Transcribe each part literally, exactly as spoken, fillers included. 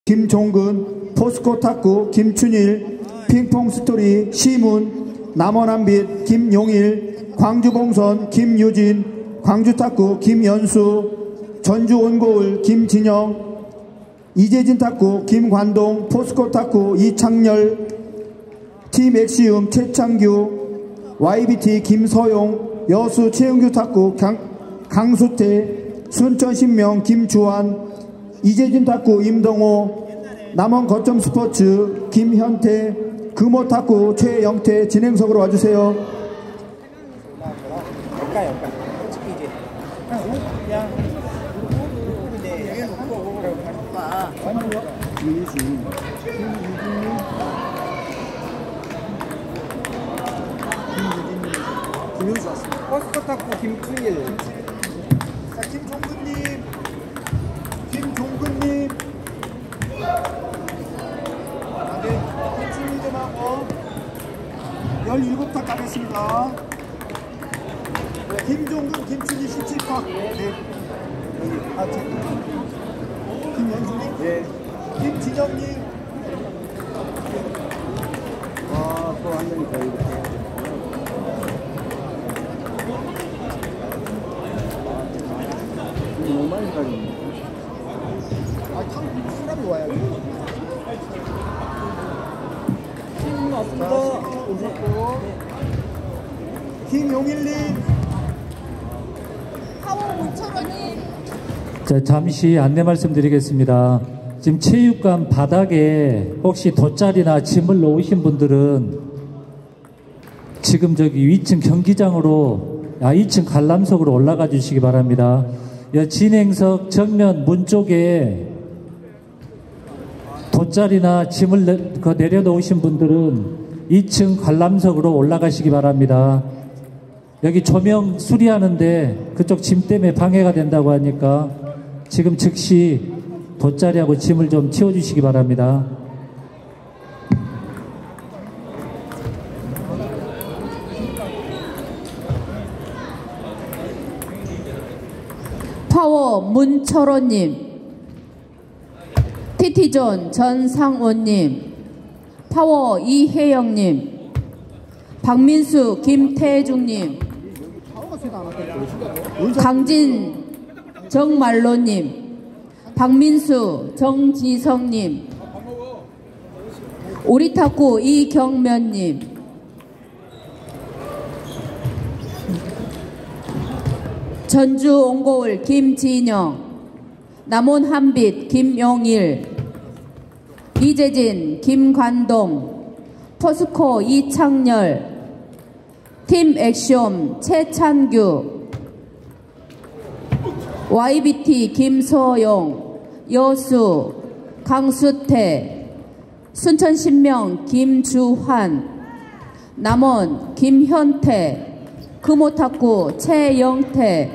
김종근, 포스코 탁구 김춘일, 핑퐁 스토리 시문, 남원한빛 김용일, 광주봉선 김유진, 광주탁구 김연수, 전주온고을 김진영, 이재진 탁구 김관동, 포스코 탁구 이창열, 팀 엑시움 최창규, 와이비티 김서용, 여수 최은규 탁구 강, 강수태, 순천신명 김주환, 이재진 탁구 임동호, 남원 거점 스포츠 김현태, 금호 탁구 최영태 진행석으로 와주세요. 포스코 탁구 김춘일. 자, 김종근님, 김종근님. 아, 네, 김춘일 좀 하고 열일곱 탁 가겠습니다. 네, 김종근, 김춘일 십칠 탁. 네. 아, 제, 김연수님. 네. 김진영님. 아, 또 한 명이 더 있네. 너무 많이 기다리네. 아, 탕, 사람이 와야지. 팀 왔습니다. 오셨고. 김용일님. 파워 오천원님. 자, 잠시 안내 말씀드리겠습니다. 지금 체육관 바닥에 혹시 돗자리나 짐을 놓으신 분들은 지금 저기 이 층 경기장으로, 아, 이 층 관람석으로 올라가 주시기 바랍니다. 진행석 정면 문 쪽에 돗자리나 짐을 내, 그 내려놓으신 분들은 이 층 관람석으로 올라가시기 바랍니다. 여기 조명 수리하는데 그쪽 짐 때문에 방해가 된다고 하니까 지금 즉시 돗자리하고 짐을 좀 치워주시기 바랍니다. 파워 문철호님, 티티존 전상원님, 파워 이혜영님, 박민수 김태중님, 강진 정말로님, 박민수 정지성님, 오리탁구 이경면님, 전주 옹고을 김진영, 남원 한빛 김용일, 이재진 김관동, 포스코 이창열, 팀 엑시움 최찬규, 와이비티 김소용, 여수 강수태, 순천신명 김주환, 남원 김현태, 금호탁구 최영태,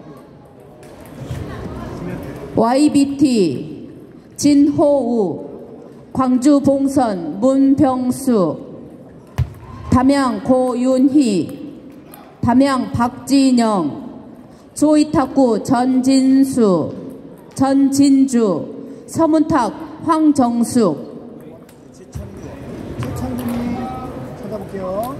와이비티 진호우, 광주봉선 문병수, 담양 고윤희, 담양 박진영, 조이탁구 전진수, 전진주, 서문탁 황정숙. 최창규님 찾아볼게요.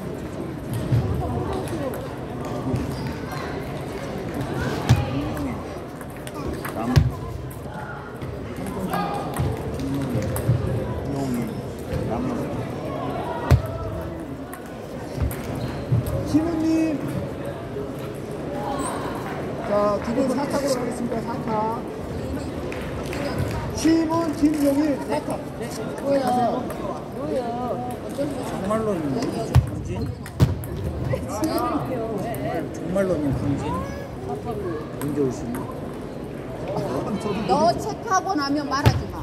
시문님. 자, 두 분 사 탁으로 가겠습니다. 사 탁. 시문, 김용일 사 탁. 뭐야? 뭐야? 정말로님 강진. 정말로님 강진. 언제 오시니? 너 체크하고 나면 말하지 마.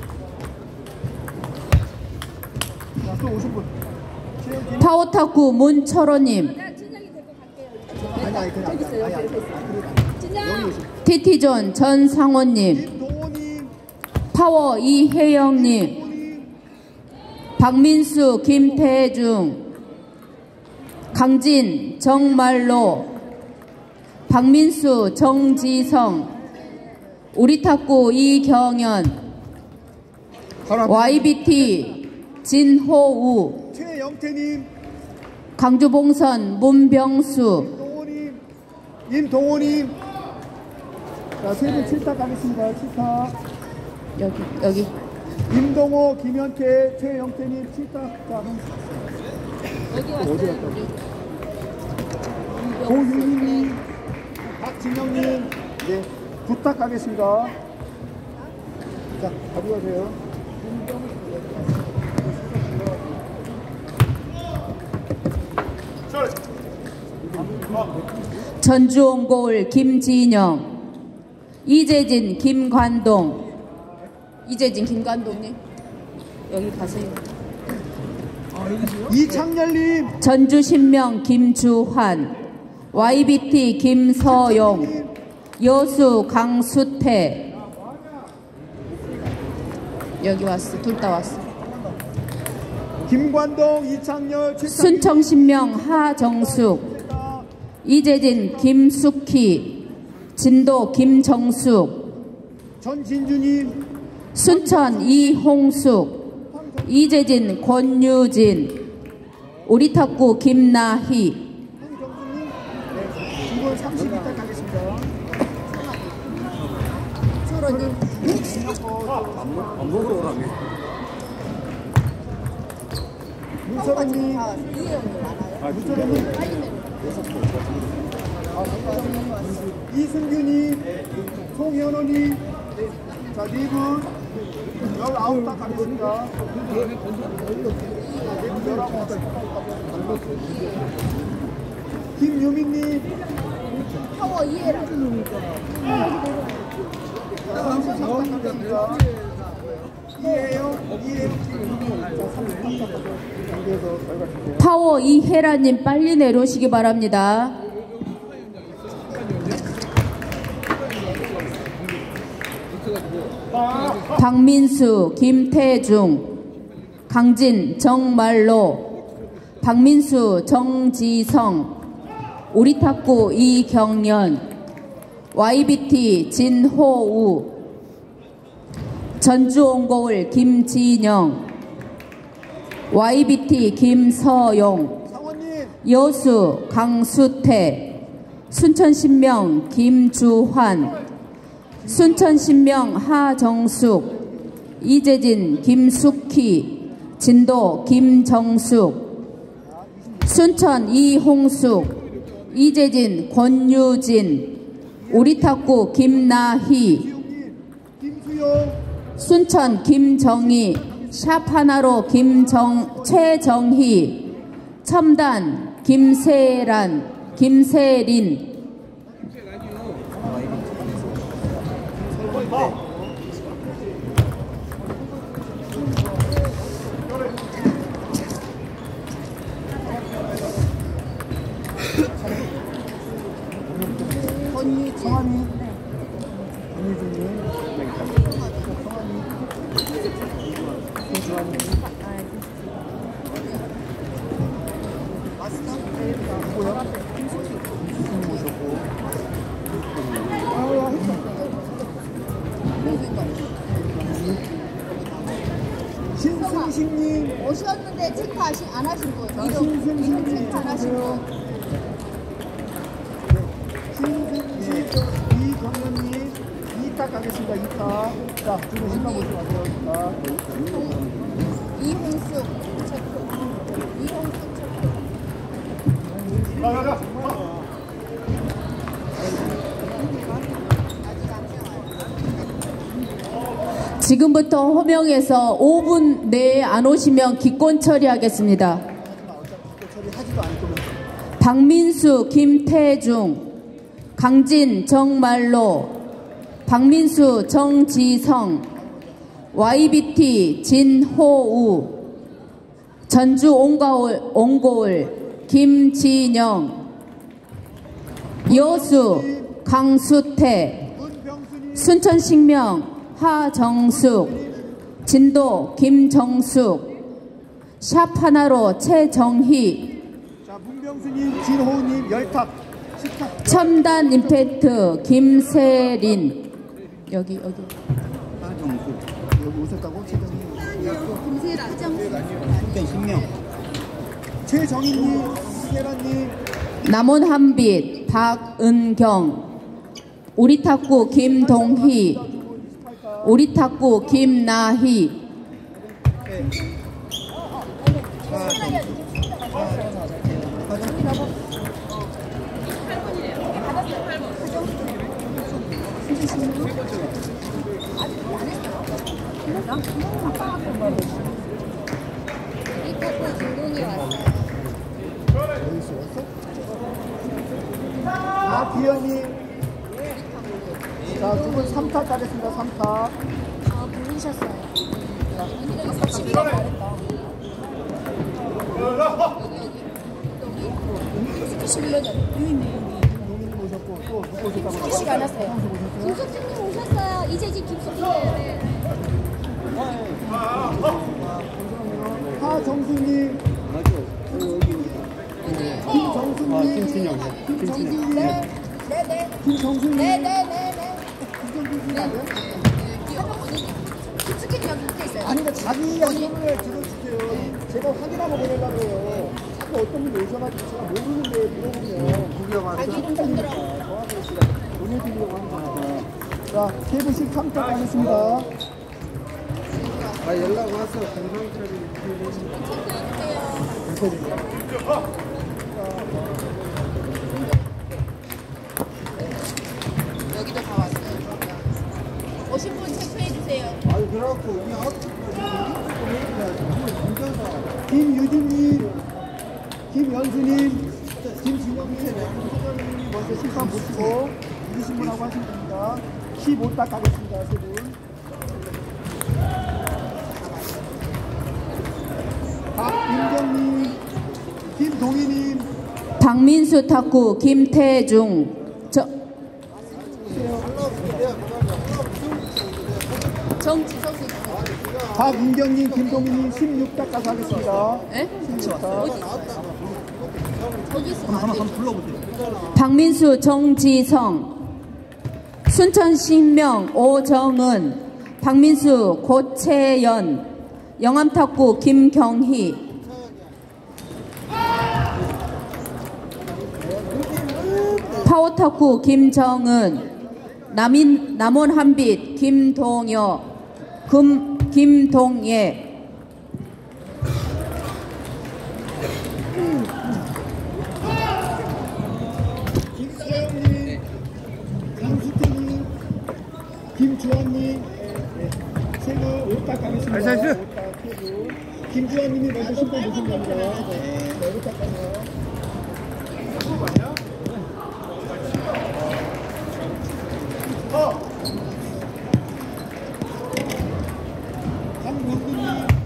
자, 또 오신 분. 파워탁구 문철호님, 아니, 아니, 그냥. 아니, 아니, 아니. 티티존 전상원님, 김동호님. 파워 이혜영님, 박민수 김태중, 강진 정말로, 박민수 정지성, 우리탁구 이경연, 와이비티 진호우, 최영태님, 강주봉선 문병수, 동호님, 임동호님. 자, 세분 칠탁 가겠습니다. 칠탁. 여기 여기 임동호, 김현태, 최영태님 칠탁. 자, 어디 갔다? 고윤희님, 박진영님, 네, 부탁 가겠습니다. 자, 가져가세요. 전주옹골 김진영, 이재진 김관동, 이재진 김관동님 여기 가세요. 이창렬님, 전주신명 김주환, 와이비티 김서용, 여수 강수태 여기 왔어. 둘 다 왔어. 김관동, 이창렬, 최창. 순청신명 하정숙, 이재진 김숙희, 진도 김정숙, 전진주님, 순천 이홍숙, 이재진 권유진, 오리탁구 김나희. 황정수님, 네, 이번 삼십이 딱 가겠습니다. 소라님, 밥 먹으러 오라며. 문서라님, 문서라님, 이승규님, 송현호님, 자, 네 분, 열아홉 딱 가겠습니다. 김유민님, 파워 이해라. 이해요, 이해요, 자, 삼십 분 딱 가서 결과주세요. 파워 이혜라님 빨리 내려오시기 바랍니다. 박민수 김태중, 강진 정말로, 박민수 정지성, 오리탁구 이경연, 와이비티 진호우, 전주옹골 김진영, 와이비티 김서용, 상원님, 여수 강수태, 순천신명 김주환, 순천신명 하정숙, 이재진 김숙희, 진도 김정숙, 순천 이홍숙, 이재진 권유진, 오리탁구 김나희, 김수용, 순천 김정희, 샵 하나로 김정 최정희, 첨단 김세란, 김세린. 성환이, 성환이, 권유진님, 성환이, 신승식님, 오셨는데 체크 하시, 안 하신 분. 자, 이름, 이름 신승식님, 체크 안 하신 분. 신승식, 이경연님, 이탁 가겠습니다. 이탁. 자, 두분 신방 보시고 가세요. 이탁. 이홍숙 체크. 이홍숙 체크. 가, 가, 가. 지금부터 호명해서 오 분 내에 안 오시면 기권 처리하겠습니다. 처리하지도 않을 거면. 박민수 김태중, 강진 정말로, 박민수 정지성, 와이비티 진호우, 전주 옹가올, 옹골 김진영, 여수 강수태, 문병수님, 순천식명 하정숙, 진도 김정숙, 샵 하나로 최정희, 자, 문병수님, 진호우님, 열탁, 십탁. 첨단 임팩트 김세린. 여기 여기 하정수. 여기 오셨다고? 최정희. 금세라. 일단 신명. 최정희님, 이계란님, 남원 한빛 박은경, 우리 탁구 김동희, 우리 탁구 김나희, 이 탁구 진동이 왔어요. 아기현이. 자, 두 분 삼 타 가겠습니다. 삼 타. 아, 부르셨어요. 십이가 잘했다. 스키시 전 동민이 오셨고, 또 누구 오셨다고? 스키시가 안 왔어요. 김석진님 오셨어요. 이재진 김석진. 하정수님, 맞아. 여기. 김정수님, 아, 김춘영. 김정수님, 네, 네, 네. 김정수님, 네, 네, 네, 네. 김정수님 맞아요? 김석진 여기 밑에 있어요. 아니, 근데 자기 양념을 들어주세요. 제가 확인하고 보내려고 해요. 자꾸 어떤 분이 오셔가지고 제가 모르는데 물어보면 구경 와서 보내드리려고 하는 거니까. 자, 세 분씩 삼 타 가겠습니다. 아, 연락 와서 건강처리. 여기도 다 왔어요. 오신 분 체크해 주세요. 아니, 그래갖고, 우리 학교 김유진님, 김연수님, 김진영님, 김소장님 먼저 심판 보시고 이기신 분하고 하시면 됩니다. 십오 타 가겠습니다. 세 분. 박윤경님, 김동희님, 박민수 탁구 김태중, 저, 정지석 씨. 박윤경님, 김동희님 십육 타 가서 하겠습니다. 예? 십육 타. 저기 있으면 안 돼. 박민수 정지성, 순천 신명 오정은, 박민수 고채연, 영암탁구 김경희, 파워탁구 김정은, 남인, 남원 한빛 김동여, 금, 김동예, 김수영님, 강수태님, 김주환님, 세분 오 타 가겠습니다. 오 타 세분. 김주환님이 먼저 심판 보신 겁니다. 네, 오 타 가세요. 강명근님,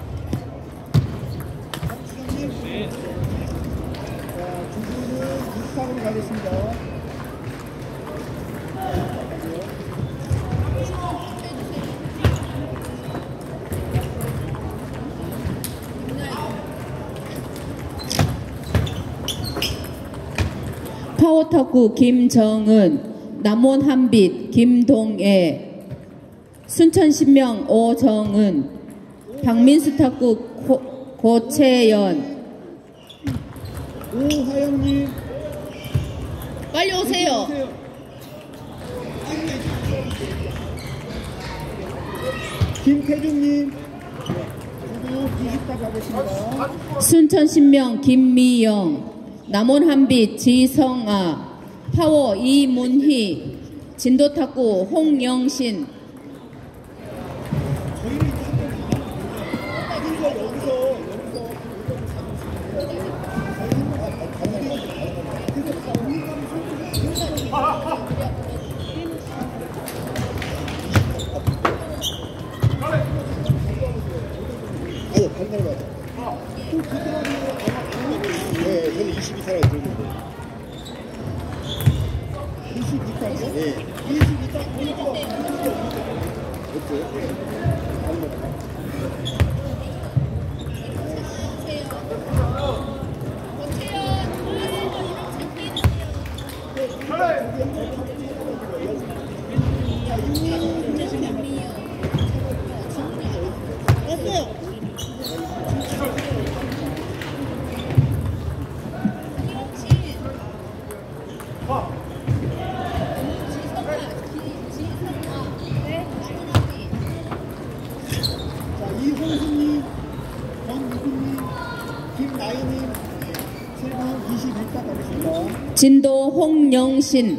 강수정님, 자, 두 분은 육 타로 가겠습니다. 파워탁구 김정은, 남원 한빛 김동애, 순천 신명 오정은, 박민수 탁구 고, 고채연, 오하영님, 빨리 오세요. 김태중님, 모두 이십 타 가겠습니다. 순천 신명 김미영, 남원 한빛 지성아, 파워 이문희, 진도 탁구 홍영신, 아니, 반대로 가자. 네, 저는 이십이 타라고 들었는데. 이십이 타죠? 네. 이십이 타 보니까 어때요? 자, 이홍수님, 권미국님, 김나희님, 세분 이십일 딱 가겠습니다. 진도 홍영신,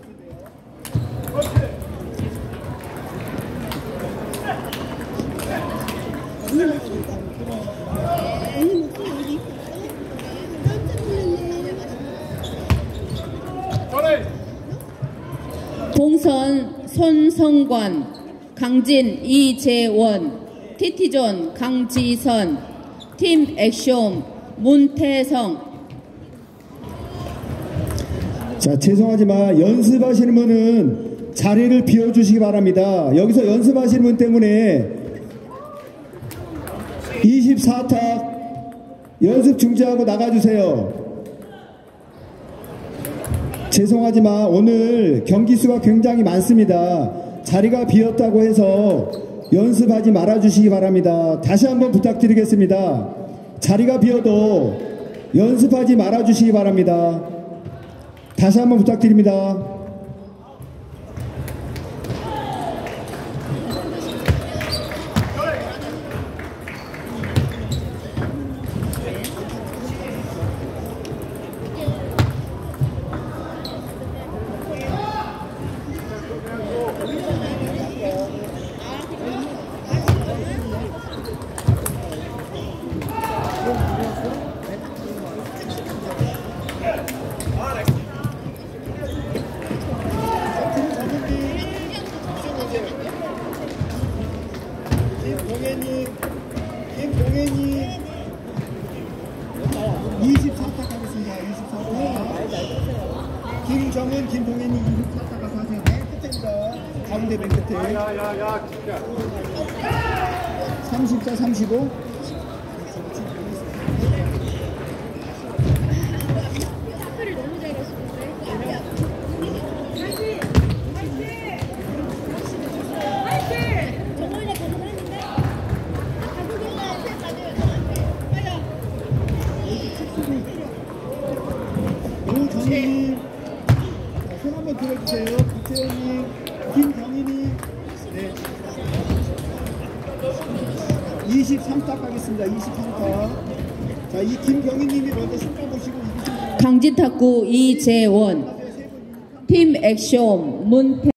봉선 손성관, 강진 이재원, 티티존 강지선, 팀 액션 문태성. 자, 죄송하지만 연습하시는 분은 자리를 비워주시기 바랍니다. 여기서 연습하시는 분 때문에 이십사 탁 연습 중지하고 나가주세요. 죄송하지만 오늘 경기 수가 굉장히 많습니다. 자리가 비었다고 해서 연습하지 말아주시기 바랍니다. 다시 한번 부탁드리겠습니다. 자리가 비어도 연습하지 말아주시기 바랍니다. 다시 한번 부탁드립니다. 김동현님, 김동현님, 이십사 탁 하겠습니다. 이십사 탁. 김정은, 김동현님 이십사 탁 가서 하세요. 맨 끝입니다. 가운데 맨 끝에. 삼십사, 삼십오. 오정희님, 손 한번 들어주세요. 박재현님, 김경희님, 네. 이십삼 탁 가겠습니다. 이십삼 탁. 자, 이 김경희님이 먼저 신발 보시고 이기신 강진탁구 이재원, 팀 액션 문태